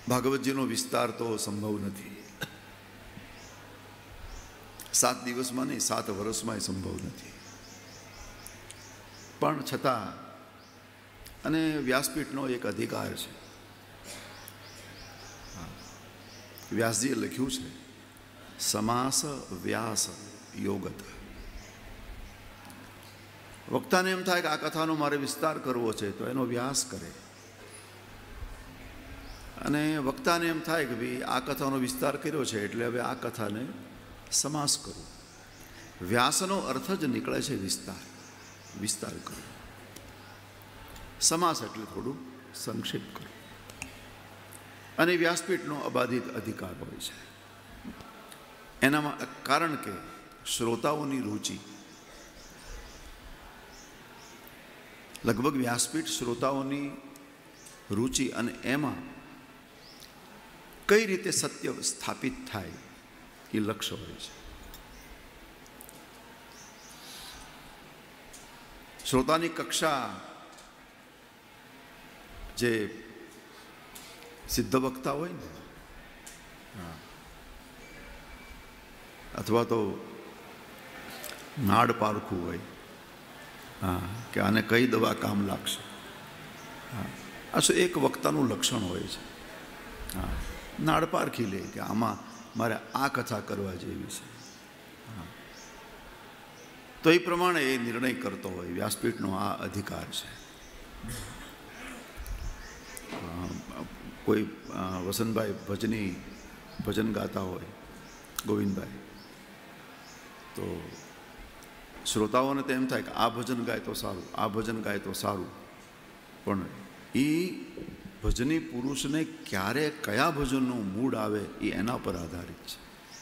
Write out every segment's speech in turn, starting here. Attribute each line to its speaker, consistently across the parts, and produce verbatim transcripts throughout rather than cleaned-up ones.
Speaker 1: ભાગવતજીનો વિસ્તાર તો સંભવ નથી. સાત દિવસમાં નહીં, સાત વર્ષમાં એ સંભવ નથી. પણ છતાં અને વ્યાસપીઠનો એક અધિકાર છે. વ્યાસજીએ લખ્યું છે સમાસ વ્યાસ યોગત. વક્તાને એમ થાય કે આ કથાનો મારે વિસ્તાર કરવો છે તો એનો વ્યાસ કરે, અને વક્તાને એમ થાય કે ભાઈ આ કથાનો વિસ્તાર કર્યો છે એટલે હવે આ કથાને સમાસ કરું. વ્યાસનો અર્થ જ નીકળે છે વિસ્તાર, વિસ્તાર કરો. સમાસ એટલે થોડું સંક્ષિપ્ત કરો. અને વ્યાસપીઠનો અબાધિત અધિકાર હોય છે. એનામાં કારણ કે શ્રોતાઓની રુચિ, લગભગ વ્યાસપીઠ શ્રોતાઓની રુચિ અને એમાં કઈ રીતે સત્ય સ્થાપિત થાય એ લક્ષ્ય હોય છે. શ્રોતાની કક્ષા જે સિદ્ધ વક્તા હોય ને, અથવા તો નાડ પારખું હોય, હા, કે આને કઈ દવા કામ લાગશે, હા, આ શું એક વક્તાનું લક્ષણ હોય છે. હા, નાડ પારખી લે કે આમાં મારે આ કથા કરવા જેવી છે. હા, તો એ પ્રમાણે એ નિર્ણય કરતો હોય. વ્યાસપીઠનો આ અધિકાર છે. કોઈ વસંતભાઈ ભજની ભજન ગાતા હોય, ગોવિંદભાઈ, તો શ્રોતાઓને તો એમ થાય કે આ ભજન ગાય તો સારું, આ ભજન ગાય તો સારું. પણ એ ભજની પુરુષને ક્યારે કયા ભજનનું મૂડ આવે એ એના પર આધારિત છે.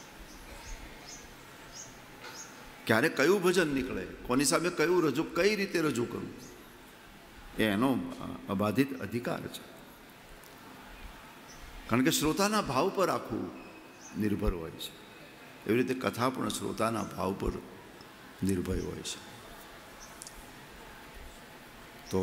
Speaker 1: ક્યારે કયું ભજન નીકળે, કોની સામે કયું રજૂ, કઈ રીતે રજૂ કરવું, એ એનો અબાધિત અધિકાર છે. કારણ કે શ્રોતાના ભાવ પર આખું નિર્ભર હોય છે. એવી રીતે કથા પણ શ્રોતાના ભાવ પર નિર્ભય હોય છે. તો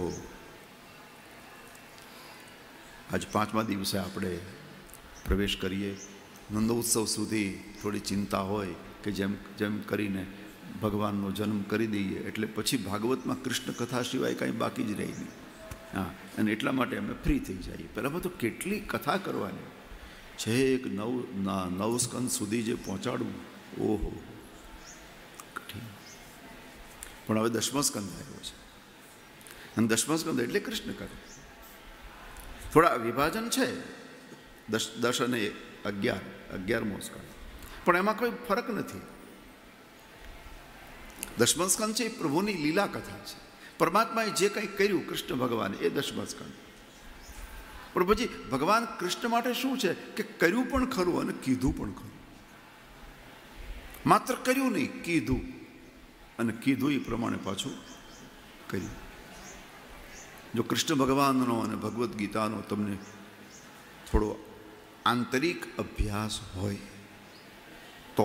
Speaker 1: આજ પાંચમા દિવસે આપણે પ્રવેશ કરીએ. નંદોત્સવ સુધી થોડી ચિંતા હોય કે જેમ જેમ કરીને ભગવાનનો જન્મ કરી દઈએ એટલે પછી ભાગવતમાં કૃષ્ણ કથા સિવાય કાંઈ બાકી જ રહી નહીં. હા, અને એટલા માટે અમે ફ્રી થઈ જઈએ. પહેલાં તો કેટલી કથા કરવાની છે, એક નવ નવ સ્કંદ સુધી જે પહોંચાડવું, ઓહો કઠિન. પણ હવે દસમો સ્કંદ આવ્યો છે, અને દસમો સ્કંદ એટલે કૃષ્ણ કથા. થોડા વિભાજન છે, દસ દસ અને અગિયાર, અગિયારમો સ્કંદ, પણ એમાં કોઈ ફરક નથી. દસમો સ્કંદ છે એ પ્રભુની લીલા કથા છે. પરમાત્માએ જે કંઈ કર્યું કૃષ્ણ ભગવાન, એ દસમો સ્કંદ. પણ પછી ભગવાન કૃષ્ણ માટે શું છે કે કર્યું પણ ખરું અને કીધું પણ ખરું. માત્ર કર્યું નહીં, કીધું, અને કીધું એ પ્રમાણે પાછું કર્યું. જો કૃષ્ણ ભગવાનનો અને ભગવદ્ ગીતાનો તમને થોડો આંતરિક અભ્યાસ હોય તો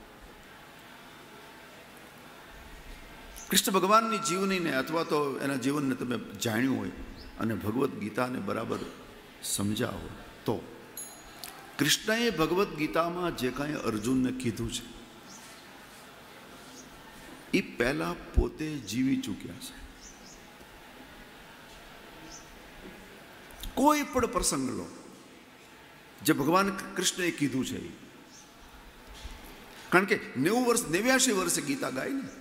Speaker 1: કૃષ્ણ ભગવાનની જીવનીને અથવા તો એના જીવનને તમે જાણ્યું હોય અને ભગવદ્ ગીતાને બરાબર સમજ્યા હોય તો કૃષ્ણએ ભગવદ્ ગીતામાં જે કાંઈ અર્જુનને કીધું છે એ પહેલાં પોતે જીવી ચૂક્યા છે. કોઈ પણ પ્રસંગ લો જે ભગવાન કૃષ્ણએ કીધું છે, કારણ કે નેવું વર્ષ નેવ્યાસી વર્ષે ગીતા ગાય ને,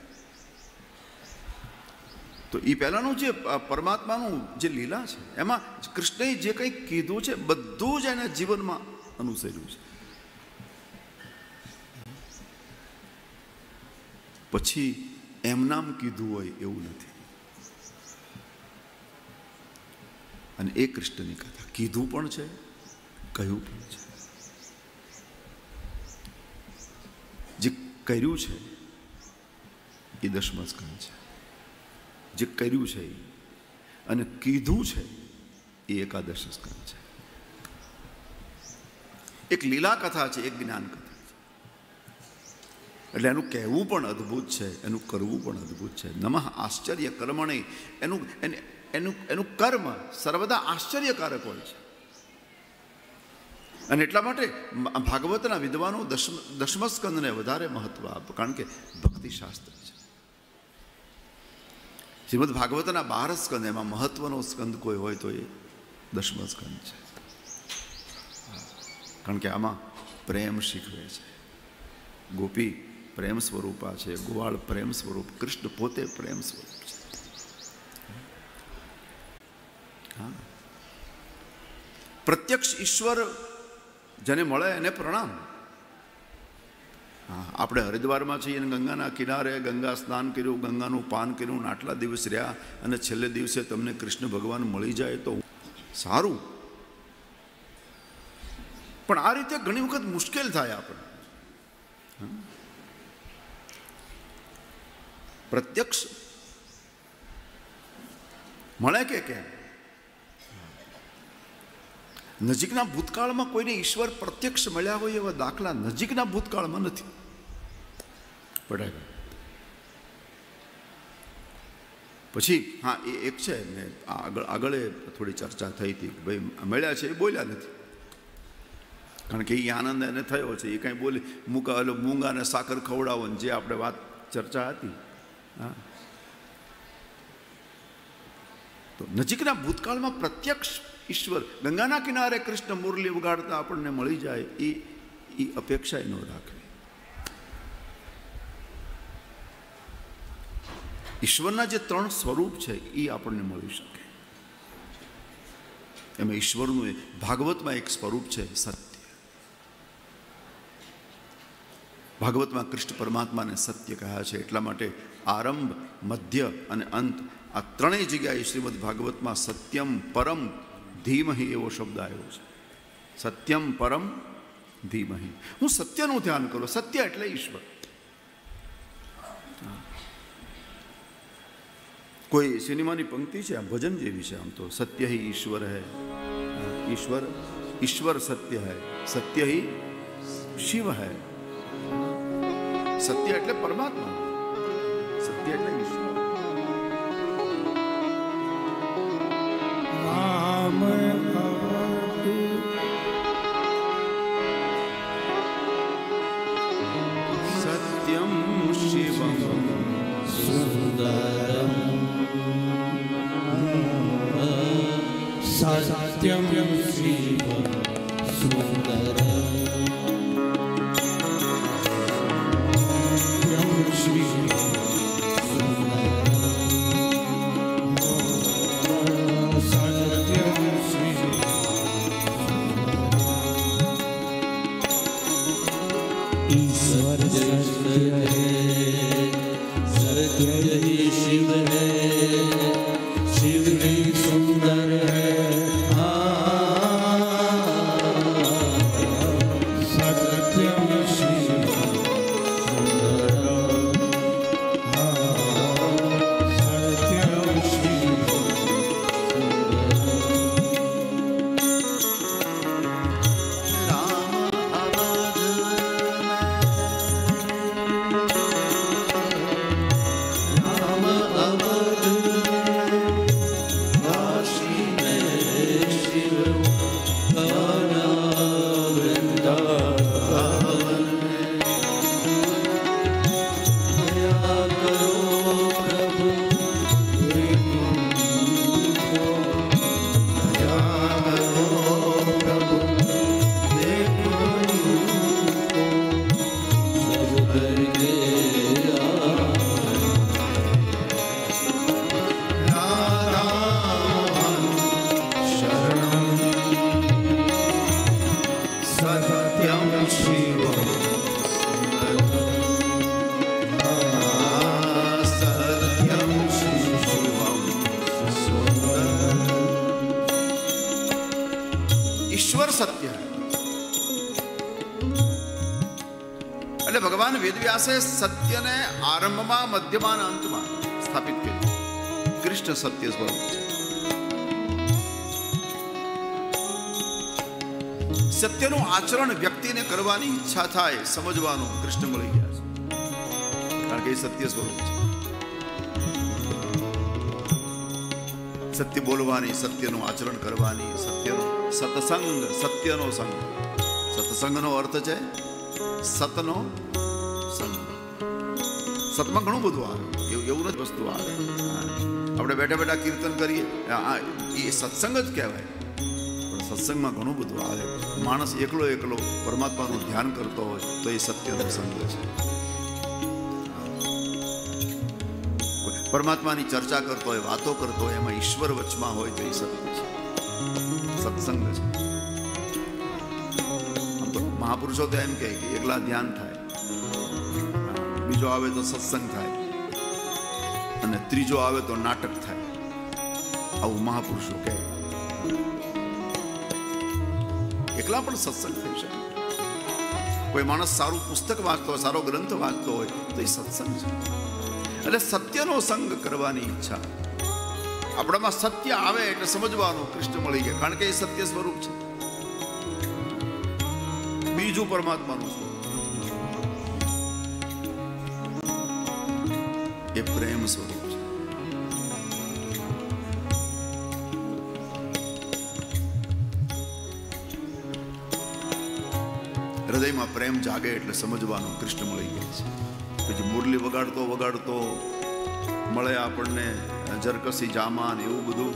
Speaker 1: તો એ પહેલાંનું જે પરમાત્માનું જે લીલા છે એમાં કૃષ્ણએ જે કંઈ કીધું છે બધું જ એના જીવનમાં અનુસર્યું છે. પછી એમ નામ કીધું હોય એવું નથી. અને એ કૃષ્ણની કથા કીધું પણ છે, કહ્યું પણ છે. જે કર્યું છે એ દસમા સ્કંદ છે. જે કર્યું છે અને કીધું છે એ એકાદશ સ્કંદ છે. એક લીલા કથા છે, એક જ્ઞાન કથા છે. એટલે એનું કહેવું પણ અદ્ભુત છે, એનું કરવું પણ અદ્ભુત છે. નમઃ આશ્ચર્ય કર્મણે, એનું એનું એનું કર્મ સર્વદા આશ્ચર્યકારક હોય છે. અને એટલા માટે ભાગવતના વિદ્વાનો દશમ દશમ સ્કંદને વધારે મહત્વ આપે, કારણ કે ભક્તિશાસ્ત્ર છે. શ્રીમદ ભાગવતના બાર સ્કંદ, એમાં મહત્વનો સ્કંદ કોઈ હોય તો એ દશમ સ્કંદ છે, કારણ કે આમાં પ્રેમ શીખવે છે. ગોપી પ્રેમ સ્વરૂપા છે, ગોવાળ પ્રેમ સ્વરૂપ, કૃષ્ણ પોતે પ્રેમ સ્વરૂપ છે. હા, પ્રત્યક્ષ ઈશ્વર જેને મળે એને પ્રણામ. હા, આપણે હરિદ્વારમાં છીએ અને ગંગાના કિનારે ગંગા સ્નાન કર્યું, ગંગાનું પાન કર્યું, આટલા દિવસ રહ્યા અને છેલ્લે દિવસે તમને કૃષ્ણ ભગવાન મળી જાય તો સારું. પણ આ રીતે ઘણી વખત મુશ્કેલ થાય આપણે. પ્રત્યક્ષ મળે કે કેમ? નજીકના ભૂતકાળમાં કોઈને ઈશ્વર પ્રત્યક્ષ મળ્યા હોય એવા દાખલા નજીકના ભૂતકાળમાં નથી. પડાય પછી હા, એ એક છે ને, આગળ આગળ થોડી ચર્ચા થઈ હતી, ભાઈ મળ્યા છે એ બોલ્યા નથી, કારણ કે એ આનંદ એને થયો છે, એ કાંઈ બોલી મૂકા ઓલો મૂંગાને સાકર ખવડાવો ને જે આપણે વાત ચર્ચા હતી. હા, તો નજીકના ભૂતકાળમાં પ્રત્યક્ષ ઈશ્વર ગંગાના કિનારે કૃષ્ણ મુરલી ઉગાડતા આપણને મળી જાય એ એ અપેક્ષા ન રાખવી. ઈશ્વરના જે ત્રણ સ્વરૂપ છે એ આપણને મળી શકે. એમાં ઈશ્વરનું ભાગવતમાં એક સ્વરૂપ છે સત્ય. ભાગવતમાં કૃષ્ણ પરમાત્માને સત્ય કહ્યા છે, એટલા માટે આરંભ, મધ્ય અને અંત આ ત્રણેય જગ્યાએ શ્રીમદ ભાગવતમાં સત્યમ પરમ ધીમહિ એવો શબ્દ આવ્યો છે. સત્યમ પરમ ધીમહિ. હું સત્યનું ધ્યાન કરું. સત્ય એટલે ઈશ્વર. કોઈ સિનેમાની પંક્તિ છે, આ ભજન જેવી છે આમ તો. સત્ય હિ ઈશ્વર હૈ, ઈશ્વર ઈશ્વર સત્ય હૈ, સત્ય હિ શિવ હૈ. સત્ય એટલે પરમાત્મા, સત્ય એટલે ઈશ્વર. સત્યમ શિવમ સુંદરમ,
Speaker 2: સત્યમ શિવમ સુંદરમ,
Speaker 1: ઈશ્વર સત્ય. એટલે ભગવાન વેદવ્યાસે સત્યને આરંભમાં, મધ્યમાં અને અંતમાં સ્થાપિત કર્યું. કૃષ્ણ સત્ય સ્વરૂપ છે. સત્યનું આચરણ વ્યક્તિને કરવાની ઈચ્છા થાય, સમજવાનું કૃષ્ણ મળી ગયા છે, કારણ કે એ સત્ય સ્વરૂપ છે. સત્ય બોલવાની, સત્યનું આચરણ કરવાની, સત્યનો સત્સંગ, સત્યનો સંગ. સત્સંગનો અર્થ છે સતનો સંગ. સતમાં ઘણું બધું આવે, એવું નથી વસ્તુ આવે. આપણે બેઠા બેઠા કીર્તન કરીએ એ સત્સંગ જ કહેવાય, પણ સત્સંગમાં ઘણું બધું આવે. માણસ એકલો એકલો પરમાત્માનું ધ્યાન કરતો હોય તો એ સત્યનો સંગ છે. પરમાત્માની ચર્ચા કરતો હોય, વાતો કરતો હોય, એમાં ઈશ્વર વચમાં હોય તો એ સત્ય છે, સત્સંગ છે. મહાપુરુષો તો એમ કહે કે એકલા ધ્યાન થાય, બીજો આવે તો સત્સંગ થાય, અને ત્રીજો આવે તો નાટક થાય. આવું મહાપુરુષો કહે. એકલા પણ સત્સંગ થઈ શકે. કોઈ માણસ સારું પુસ્તક વાંચતો હોય, સારો ગ્રંથ વાંચતો હોય તો એ સત્સંગ છે. એટલે સત્યનો સંગ કરવાની ઈચ્છા. આપણામાં સત્ય આવે એટલે સમજવાનું કૃષ્ણ મળી ગયા, કારણ કે એ સત્ય સ્વરૂપ છે. બીજું પરમાત્માનું સ્વરૂપ એ પ્રેમ સ્વરૂપ છે. હૃદયમાં પ્રેમ જાગે એટલે સમજવાનું કૃષ્ણ મળી ગયા છે. પછી મુરલી વગાડતો વગાડતો મળે આપણને જરકસી જામાન એવું બધું.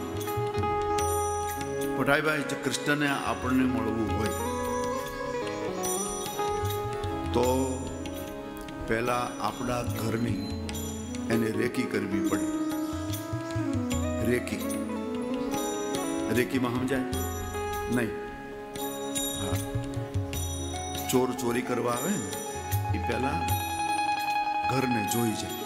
Speaker 1: પટાઈભાઈ કૃષ્ણને આપણને મળવું હોય તો પહેલા આપણા ઘરની એને રેકી કરવી પડે. રેકી રેકીમાં સમજાય નહીં? હા, ચોર ચોરી કરવા આવે ને એ પહેલા ઘરને જોઈ જાય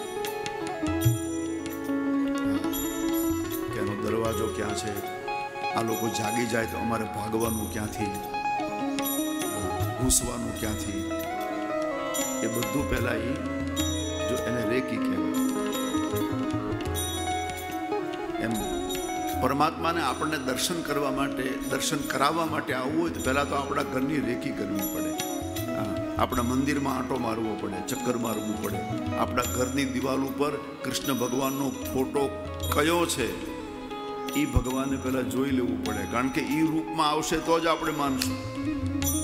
Speaker 1: કે એનો દરવાજો ક્યાં છે, આ લોકો જાગી જાય તો અમારે ભાગવાનું ક્યાંથી, ઘૂસવાનું ક્યાંથી, એ બધું પહેલા એ જો એને રેકી કહેવાય. એમ પરમાત્માને આપણને દર્શન કરવા માટે, દર્શન કરાવવા માટે આવવું હોય તો પહેલા તો આપણા ઘરની રેકી કરવી પડે. આપણા મંદિરમાં આંટો મારવો પડે, ચક્કર મારવું પડે. આપણા ઘરની દિવાલ ઉપર કૃષ્ણ ભગવાનનો ફોટો કયો છે એ ભગવાનને પહેલા જોઈ લેવું પડે, કારણ કે એ રૂપમાં આવશે તો જ આપણે માનશું.